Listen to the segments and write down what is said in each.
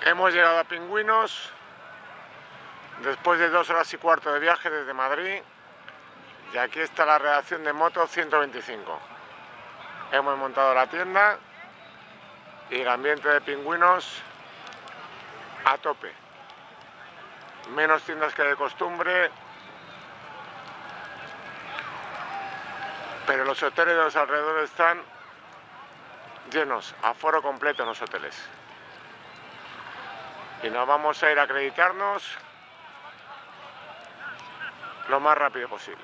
Hemos llegado a Pingüinos después de 2 horas y cuarto de viaje desde Madrid, y aquí está la redacción de Moto 125. Hemos montado la tienda y el ambiente de Pingüinos a tope. Menos tiendas que de costumbre, pero los hoteles de los alrededores están llenos, aforo completo en los hoteles. Y nos vamos a ir a acreditarnos lo más rápido posible.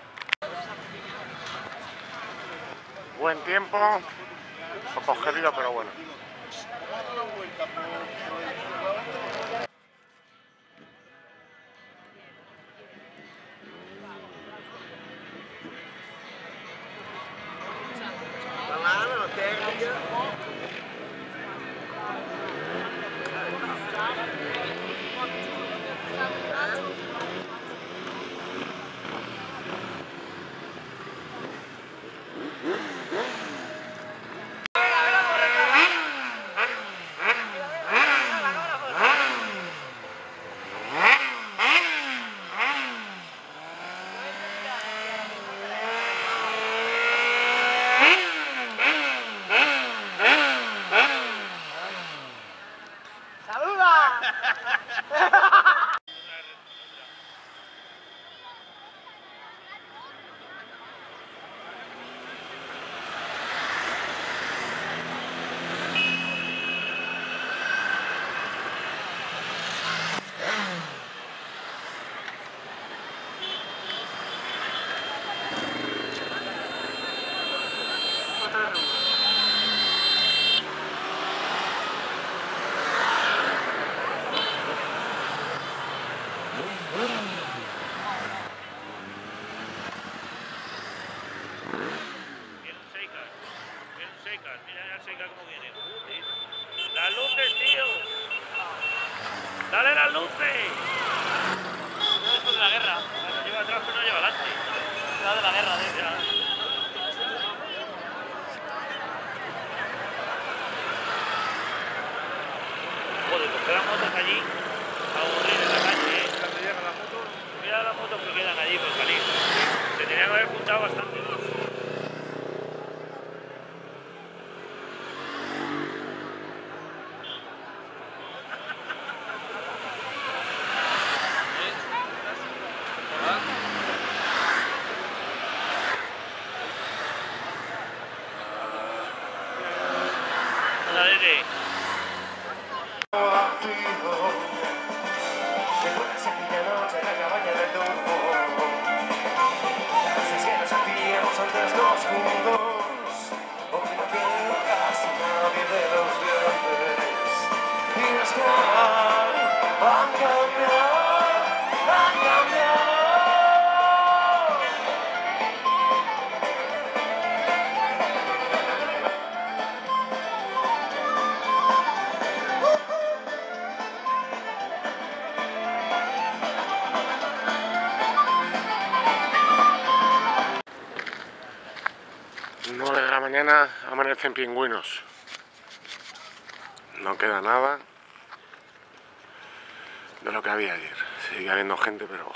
Buen tiempo, un poco gélido, pero bueno. Mira el Seika cómo viene. ¿Sí? ¡Las luces, tío! ¡Dale las luces! Esto de la guerra. Bueno, lleva atrás pero no lleva adelante. Era de la guerra, ya. Joder, pues quedan motos allí a aburrir en la calle, ¿eh? Cuando llegan las motos, mira las motos que quedan allí por salir. Se tenían que haber juntado bastante más. Mañana amanecen Pingüinos. No queda nada de lo que había ayer. Sigue habiendo gente, pero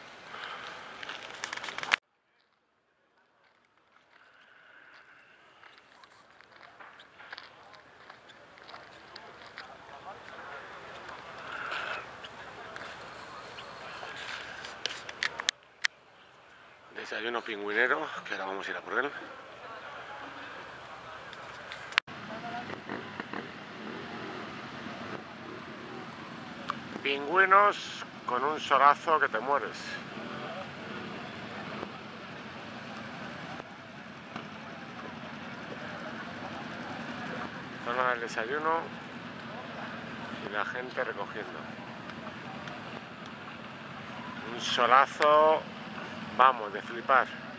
desayuno pingüinero, que ahora vamos a ir a por él. Pingüinos con un solazo que te mueres. Zona del desayuno y la gente recogiendo. Un solazo, vamos, de flipar.